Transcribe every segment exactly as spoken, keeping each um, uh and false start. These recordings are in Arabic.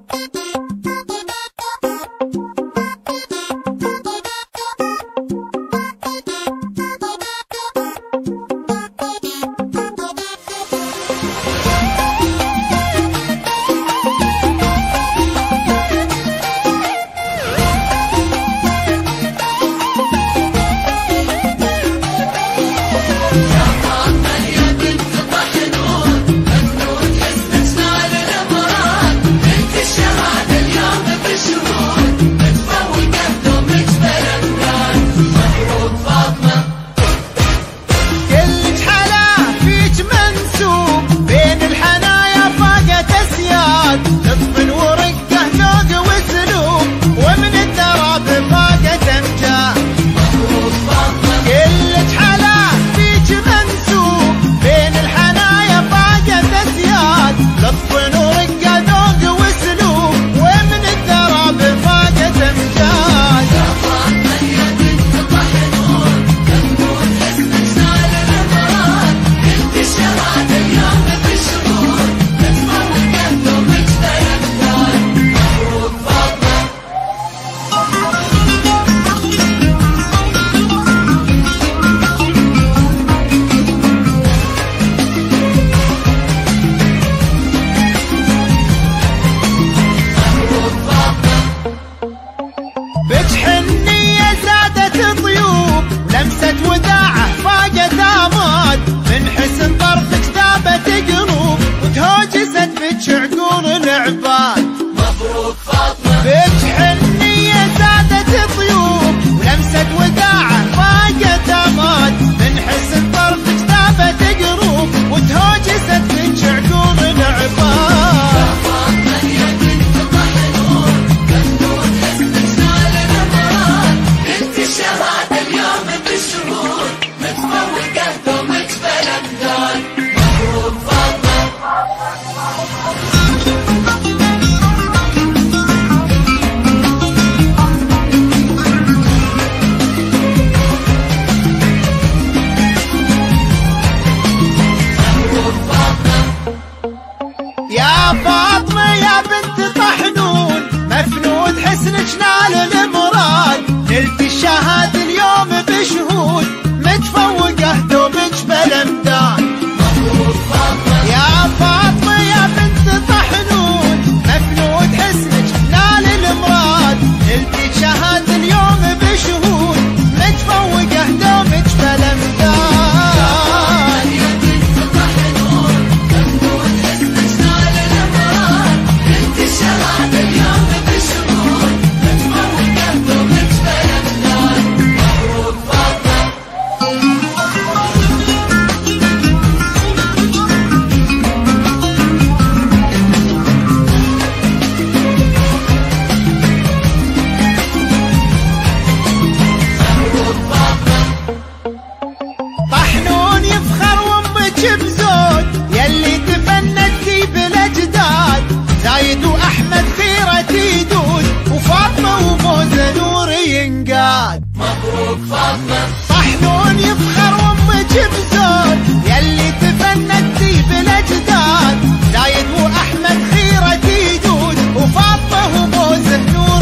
مبروك فاطمة. طحنون يفخر وامك بزود يلي تفننتي بالاجداد، زايد واحمد خيرة يدود وفاطمة وموزه نور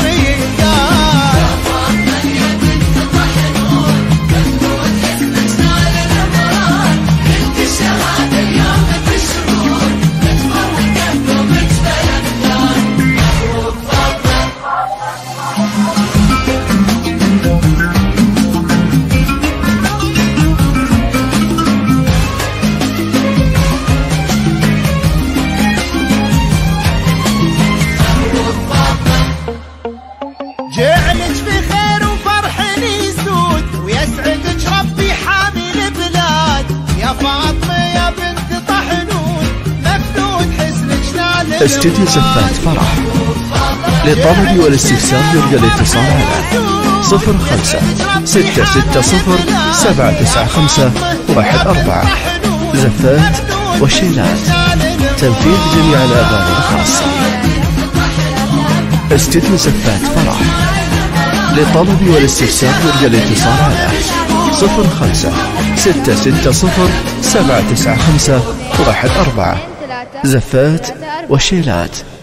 ينقاد. يا فاطمة يا بنت طحنون مجنون اسمك نال الامراض، بنت الشهادة اليوم تشرون متفوقة دومك بلدان. مبروك فاطمة. جعلك في خير وفرح يسود ويسعدك ربي حامي البلاد. يا فاطمة يا بنت طحنون مفنون حسنك نال. استديو زفات فرح. للطلب والاستفسار يرجى الاتصال على صفر خمسة ستة ستة صفر سبعة تسعة خمسة واحد أربعة. زفات وشيلات، تنفيذ جميع الأغاني الخاصة. استديو زفات فرح. للطلب والاستفسار يرجى الاتصال على صفر خمسة ستة ستة صفر سبعة تسعة خمسة واحد أربعة. زفات وشيلات.